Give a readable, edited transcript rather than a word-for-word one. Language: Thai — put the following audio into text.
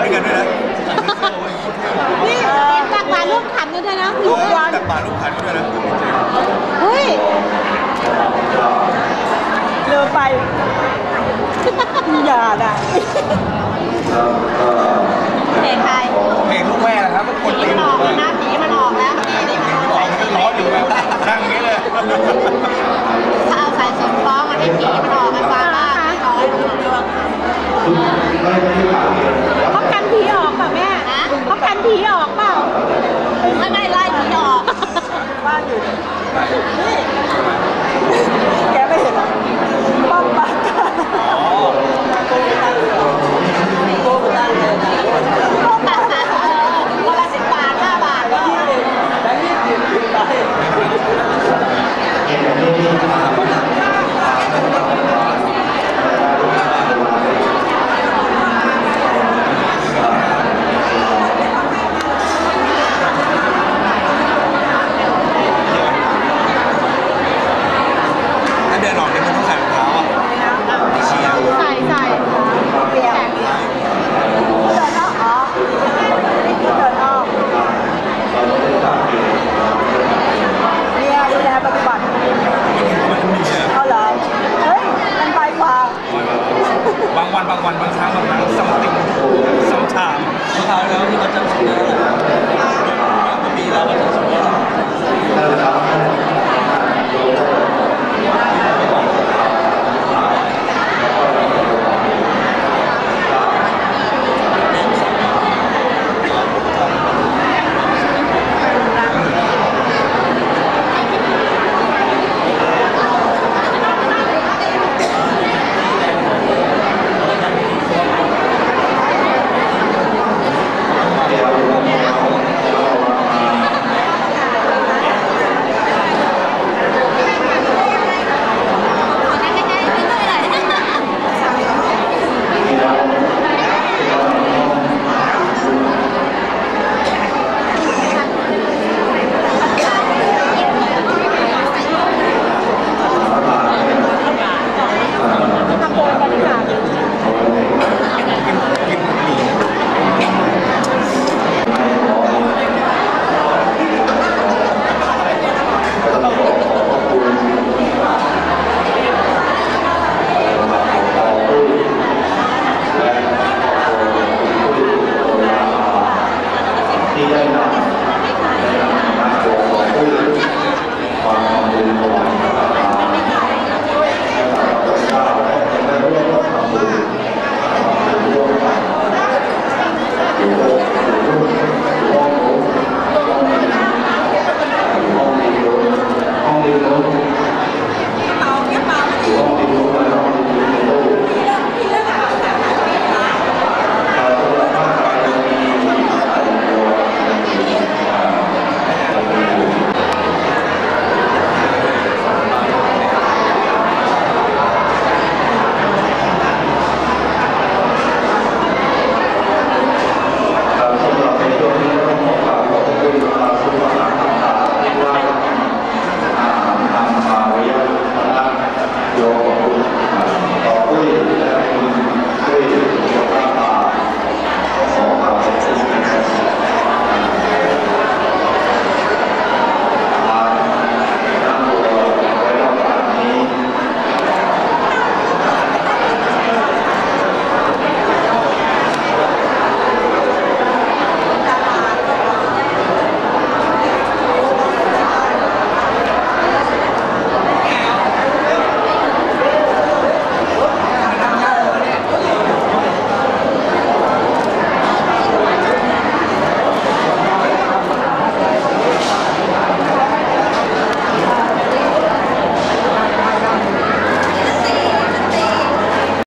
กันด้วยนะนี่ตักบาตรร่วมขันกันด้วยนะทุกวันตักบาตรร่วมขันกันด้วยนะเฮ้ยเร็วไปอย่าด่าเพลงใครเพลงลูกแม่นะครับคนตีมันออกแล้วนะผีมันออกแล้วนี่มันออกร้อนอยู่แบบนั่งอย่างนี้เลยถ้าเอาสายสิญจน์ฟ้องมันให้ผีมันออกกันฟังบ้างร้อยรู้เรื่องเขากันผีออกเปล่าแม่เขากันผีออกเปล่าไม่ไล่ผีออกบ้านอยู่นี่แกไม่เห็นป้อมบ้านโก้ตั้งเลยนะโก้ตั้งเลยวันละ10 บาท5 บาทแล้ว 20ไปบางวันบางครั้งบางครั้งซัมติงซัมถามเมื่อคราวแล้วที่เขาจำชื่อได้